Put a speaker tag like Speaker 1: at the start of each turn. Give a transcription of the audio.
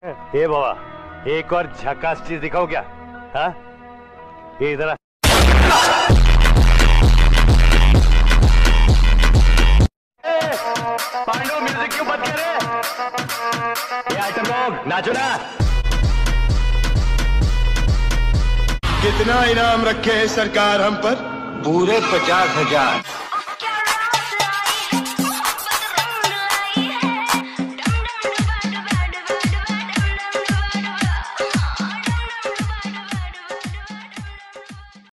Speaker 1: ये बाबा, एक और झकास चीज दिखाओ क्या? हाँ, ये इधर पांडु, म्यूजिक क्यों बंद कर रहे? ये आइटम लोग नाचो ना।
Speaker 2: कितना इनाम रखे है सरकार हम पर?
Speaker 3: पूरे 50,000।